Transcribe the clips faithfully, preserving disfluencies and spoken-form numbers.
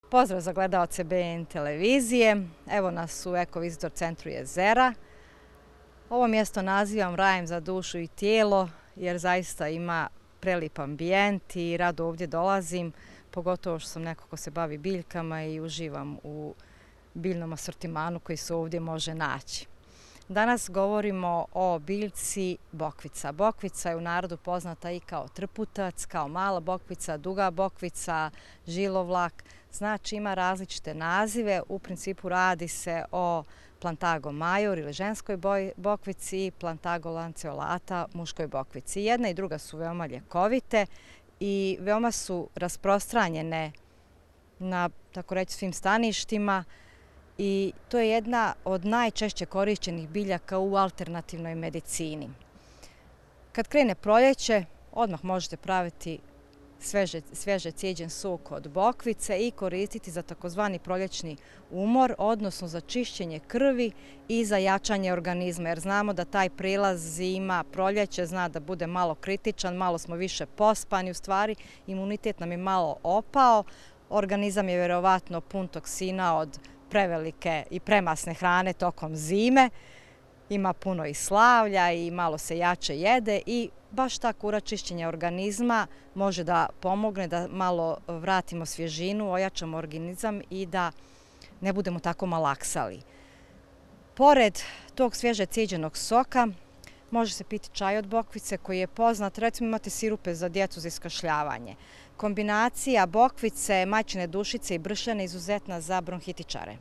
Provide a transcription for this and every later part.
Pozdrav za gledaoce B N televizije. Evo nas u Eko Visitor centru Jezera. Ovo mjesto nazivam rajem za dušu i tijelo jer zaista ima prelip ambijent i rado ovdje dolazim, pogotovo što sam neko ko se bavi biljkama i uživam u biljnom asortimanu koji se ovdje može naći. Danas govorimo o biljci bokvica. Bokvica je u narodu poznata i kao trputac, kao mala bokvica, duga bokvica, žilovlak. Znači ima različite nazive. U principu radi se o Plantago major ili ženskoj bokvici i Plantago lanceolata muškoj bokvici. Jedna i druga su veoma ljekovite i veoma su rasprostranjene na, tako reći, svim staništima. I to je jedna od najčešće korišćenih biljaka u alternativnoj medicini. Kad krene proljeće, odmah možete praviti sveže, sveže cijeđen sok od bokvice i koristiti za takozvani proljećni umor, odnosno za čišćenje krvi i za jačanje organizma. Jer znamo da taj prilaz zima, proljeće zna da bude malo kritičan, malo smo više pospani, u stvari imunitet nam je malo opao, organizam je vjerovatno pun toksina od prevelike i premasne hrane tokom zime, ima puno i slavlja i malo se jače jede i baš ta kura čišćenja organizma može da pomogne da malo vratimo svježinu, ojačamo organizam i da ne budemo tako malaksali. Pored tog svježe cijeđenog soka može se piti čaj od bokvice koji je poznat, recimo imate sirupe za djecu za iskašljavanje. Kombinacija bokvice, majčine dušice i bršljana je izuzetna za bronhitičare.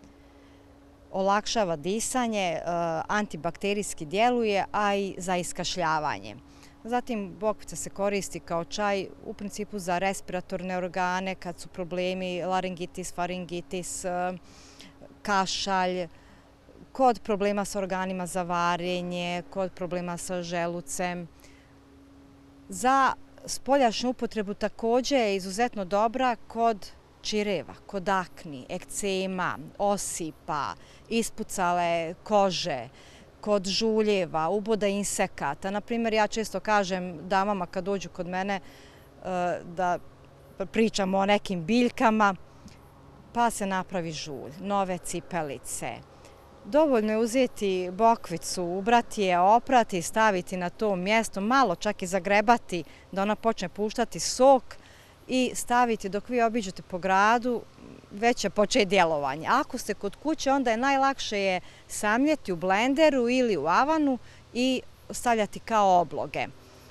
Olakšava disanje, antibakterijski djeluje, a i za iskašljavanje. Zatim bokvica se koristi kao čaj u principu za respiratorne organe kad su problemi laringitis, faringitis, kašalj, kod problema sa organima za varenje, kod problema sa želucem. Za spoljašnju upotrebu također je izuzetno dobra kod čireva, kod akni, ekcema, osipa, ispucale kože, kod žuljeva, uboda insekata. Naprimjer, ja često kažem damama kad dođu kod mene da pričamo o nekim biljkama, pa se napravi žulj, nove cipelice. Dovoljno je uzeti bokvicu, ubrati je, oprati, staviti na to mjesto, malo čak i zagrebati da ona počne puštati sok i staviti dok vi obiđete po gradu, već će početi djelovanje. Ako ste kod kuće, onda je najlakše je samljeti u blenderu ili u avanu i stavljati kao obloge.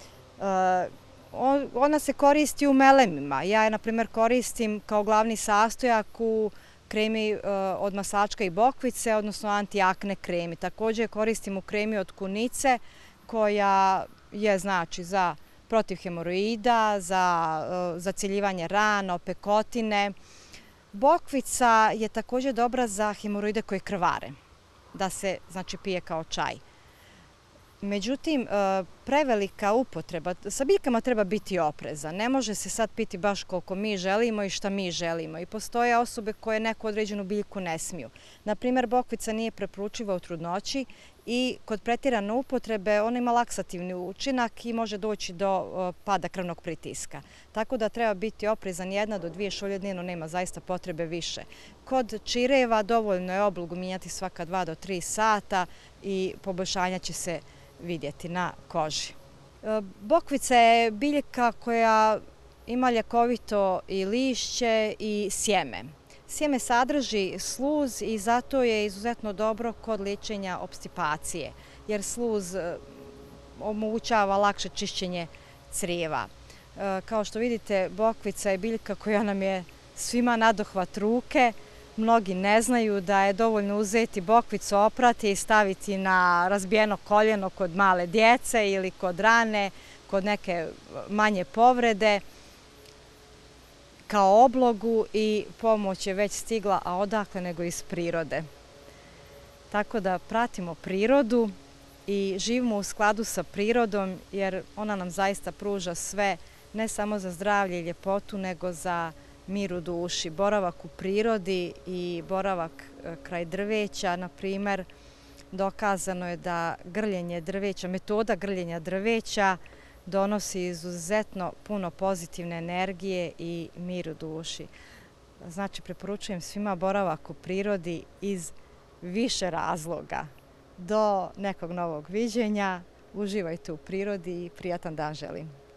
Ona se koristi u melemima. Ja je, na primjer, koristim kao glavni sastojak u kremi od masačka i bokvice, odnosno antiakne kremi. Također koristim u kremi od kunice koja je znači za protiv hemoroida, za zacjeljivanje rana, opekotine. Bokvica je također dobra za hemoroide koje krvare, da se znači pije kao čaj. Međutim, prevelika upotreba, sa biljkama treba biti oprezan. Ne može se sad piti baš koliko mi želimo i šta mi želimo. I postoje osobe koje neku određenu biljku ne smiju. Naprimjer, bokvica nije preporučiva u trudnoći i kod pretjerane upotrebe ona ima laksativni učinak i može doći do pada krvnog pritiska. Tako da treba biti oprezan, jedna do dvije šolje dnevno, nema zaista potrebe više. Kod čireva dovoljno je oblogu mijenjati svaka dva do tri sata i poboljšanja će se vidjeti na koži. Bokvica je biljka koja ima ljekovito i lišće i sjeme. Sjeme sadrži sluz i zato je izuzetno dobro kod liječenja opstipacije, jer sluz omogućava lakše čišćenje crijeva. Kao što vidite, bokvica je biljka koja nam je svima nadohvat ruke. Mnogi ne znaju da je dovoljno uzeti bokvicu, oprati i staviti na razbijeno koljeno kod male djece ili kod rane, kod neke manje povrede, kao oblogu i pomoć je već stigla, a odakle nego iz prirode. Tako da pratimo prirodu i živimo u skladu sa prirodom jer ona nam zaista pruža sve, ne samo za zdravlje i ljepotu, nego za mir u duši. Boravak u prirodi i boravak kraj drveća, na primjer, dokazano je da grljenje drveća, metoda grljenja drveća donosi izuzetno puno pozitivne energije i mir u duši. Znači, preporučujem svima boravak u prirodi iz više razloga. Do nekog novog viđenja, uživajte u prirodi i prijatan dan želim.